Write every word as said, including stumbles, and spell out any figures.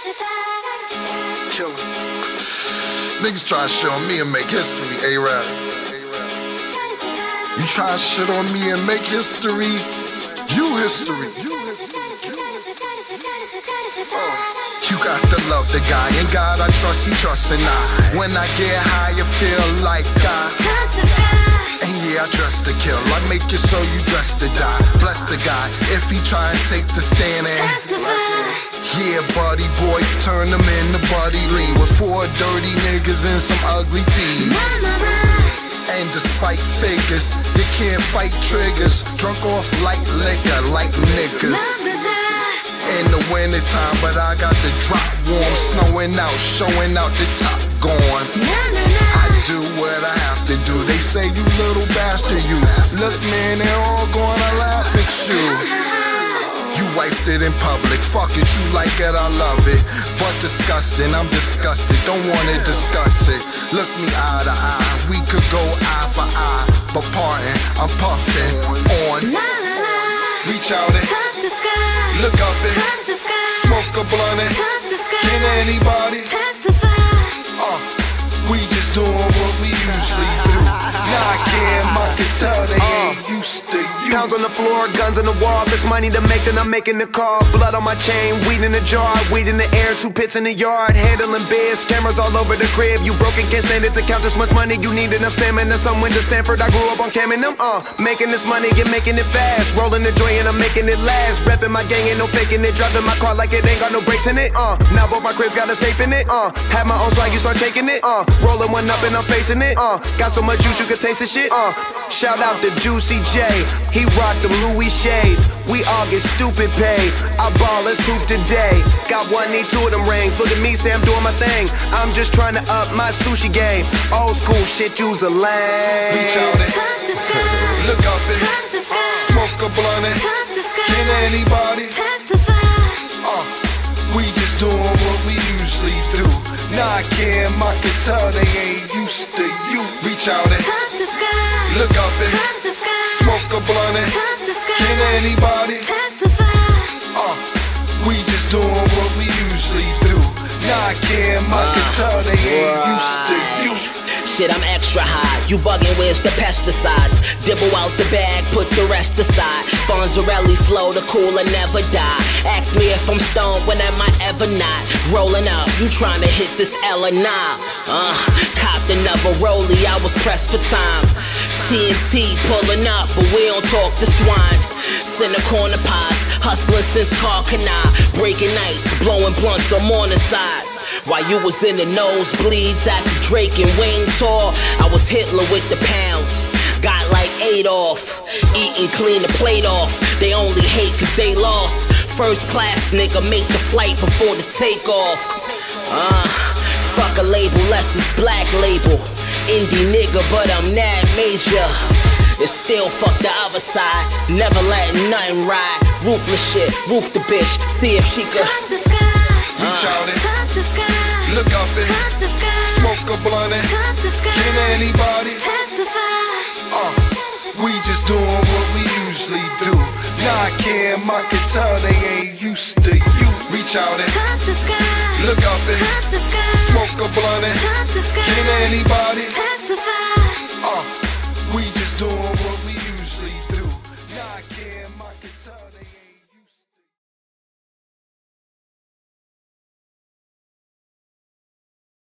Killer. Niggas try shit on me and make history, A-Rap. You try shit on me and make history, you history. Uh, you got to love the guy, and God I trust, he trusts and I. When I get high, you feel like I touch the sky. And yeah, I dress to kill, I make it so you dress to die. Bless the guy, if he try and take the stand and yeah, buddy boy, turn him into Buddy Lee with four dirty niggas and some ugly teeth. And despite figures, you can't fight triggers. Drunk off light liquor like niggas. In the winter time, but I got the drop warm, snowing out, showing out the top gone. I do what I have to do. They say you little bastard, you. Look man, they're all gonna laugh at you. You wiped it in public, fuck it, you like it, I love it. But disgusting, I'm disgusted, don't wanna discuss it. Look me eye to eye, we could go eye for eye. But parting, I'm puffing on. Reach out and touch the sky. Look up and touch the sky. Smoke a blunt and touch the sky. Can anybody testify? Uh, we just doing what we usually do. Now I can't, I can tell they ain't used to you. Pounds on the floor, guns on the wall. There's money to make, then I'm making the call. Blood on my chain, weed in the jar, weed in the air, two pits in the yard. Handling biz, cameras all over the crib. You broken, can't stand it to count this much money. You need enough stamina. Some went to Stanford, I grew up on Cam and them. Uh, making this money, get making it fast. Rolling the joint and I'm making it last. Repping my gang, ain't no faking it. Driving my car like it ain't got no brakes in it. Uh, now both my cribs got a safe in it. Uh, have my own swag, you start taking it. Uh, rolling one up and I'm facing it. Uh, got so much juice you could taste the shit. Uh, shout out to Juicy J, he rocked them Louis shades. We all get stupid paid. I ball, let's hoop today. Got one, need two of them rings. Look at me, say I'm doing my thing. I'm just trying to up my sushi game. Old school shit, use a lane. Reach out and touch the sky. Look up and touch the sky. Smoke a blunt and touch the sky. Can anybody testify? Uh, we just doing what we usually do. Now I can't, I can tell they ain't used to you. Reach out and touch the sky. Look up and touch the sky. Smoke a blunt and touch the sky. Can anybody testify? Uh, we just doing what we usually do. Now I can't, I can tell they ain't used to you. Shit, I'm extra high. You bugging, where's the pesticides? Dibble out the bag, put the rest aside. Fonzarelli flow, the cooler never die. Ask me if I'm stoned, when am I ever not? Rolling up, you trying to hit this L or nah? Uh, copped another rollie, I was pressed for time. T N T pulling up, but we don't talk to swine. Center corner pies, hustling since car canal. Breaking nights, blowing blunts on morning side. While you was in the nosebleeds at the Drake and Wayne tour, I was Hitler with the pounds. Got like eight off, eating clean the plate off. They only hate cause they lost. First class nigga make the flight before the takeoff. Uh, fuck a label, less is black label. Indie nigga, but I'm not major. It's still fuck the other side, never letting nothing ride. Ruthless shit, roof the bitch, see if she could touch the sky. Reach out and touch the sky. Look up and touch the sky. Smoke a blunt and touch the sky. Can anybody testify? Uh, we just doing what we usually do. Now I can't, I can tell they ain't used to you. Reach out and touch the sky. Look up and touch the sky. Smoke a blunt and touch the sky. Can anybody testify?